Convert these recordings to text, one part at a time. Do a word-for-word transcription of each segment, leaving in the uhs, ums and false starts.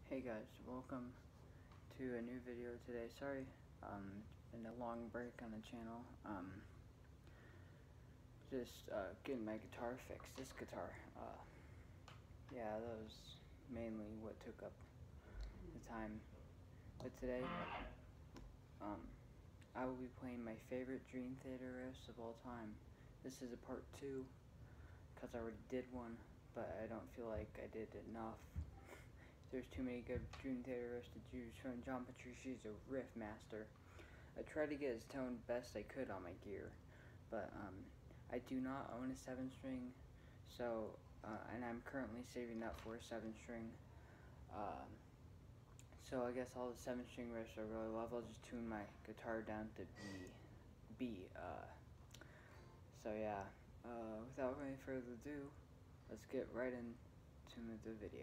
Hey guys, welcome to a new video today. Sorry, um, it's been a long break on the channel. Um, just uh, getting my guitar fixed. This guitar, uh, yeah, that was mainly what took up the time. But today, um, I will be playing my favorite Dream Theater riffs of all time. This is a part two, because I already did one, but I don't feel like I did enough. There's too many good Dream Theater riffs to choose from. John Petrucci's a riff master. I tried to get his tone best I could on my gear, but um, I do not own a seven string, so uh, and I'm currently saving up for a seven string. Um, so I guess all the seven string riffs I really love. I'll just tune my guitar down to B. B. Uh, so yeah, uh, without any further ado, let's get right into the video.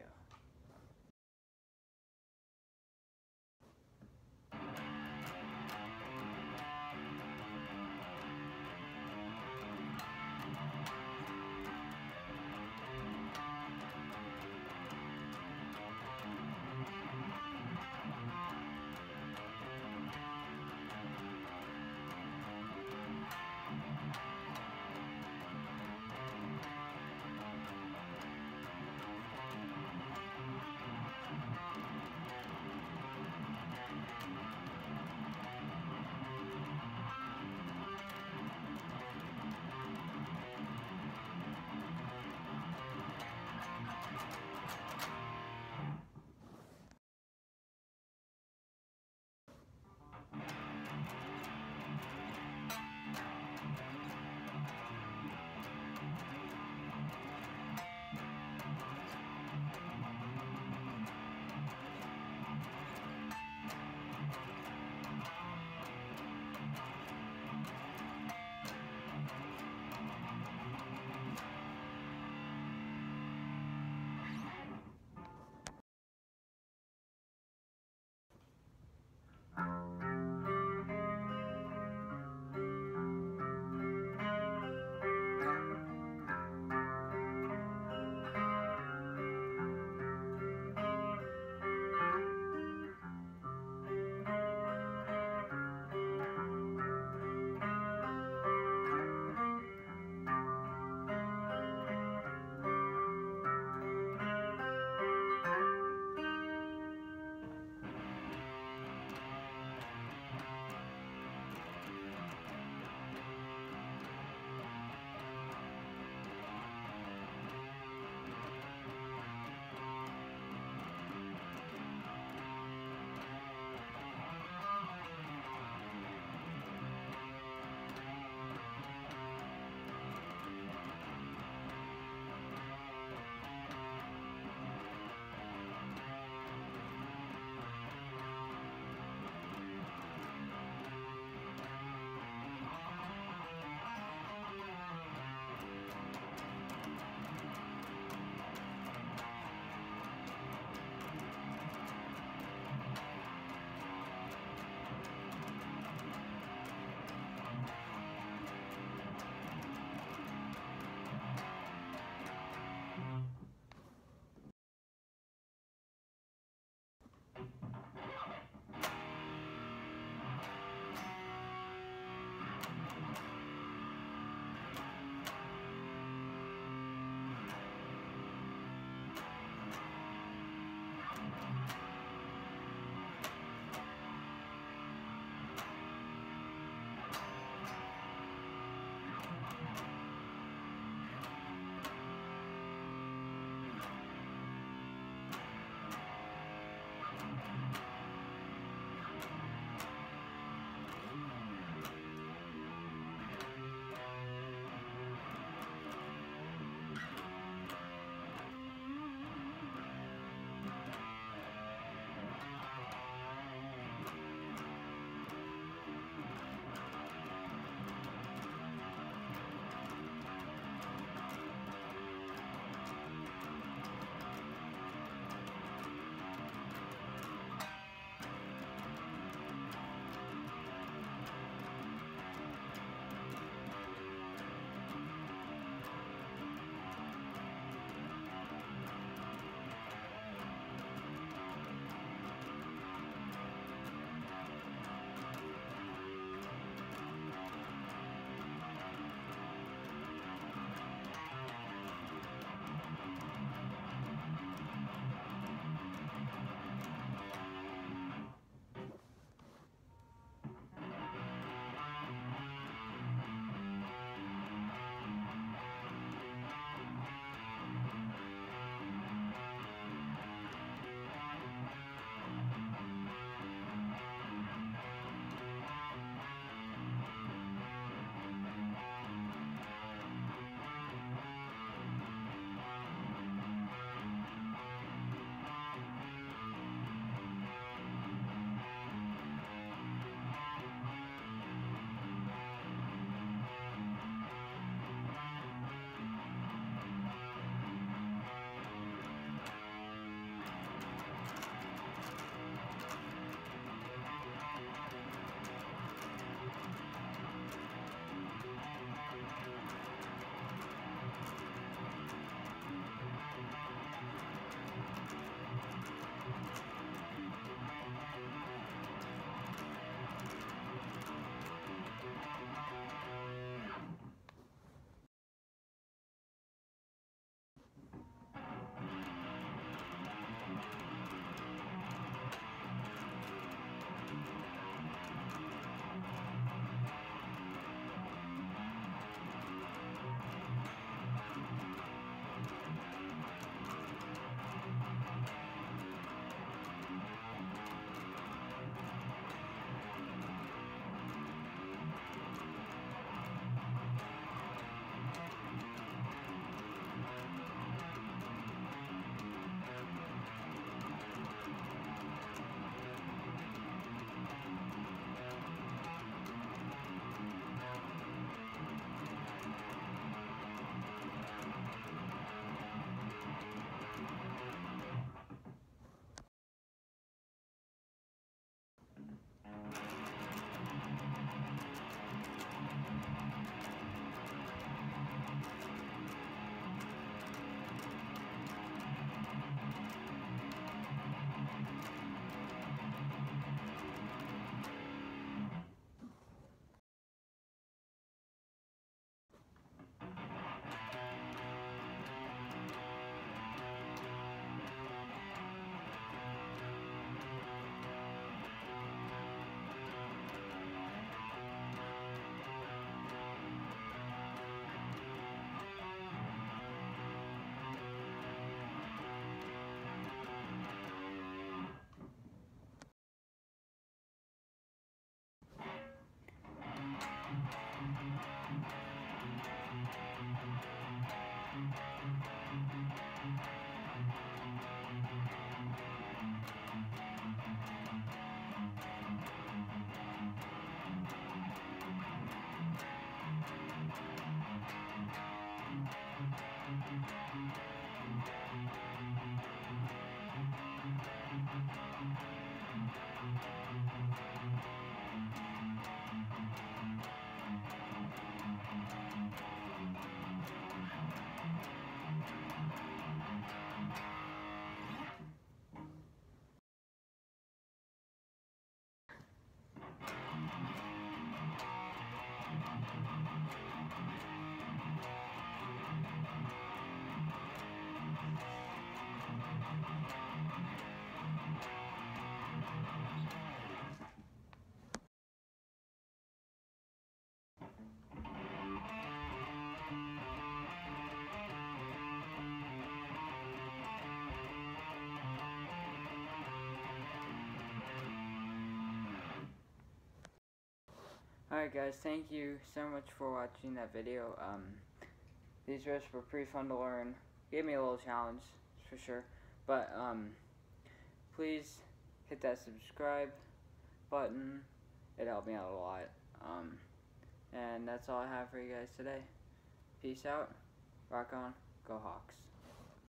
Alright guys, thank you so much for watching that video. Um, these riffs were pretty fun to learn. Gave me a little challenge, for sure. But, um, please hit that subscribe button. It helped me out a lot. Um, and that's all I have for you guys today. Peace out. Rock on. Go Hawks.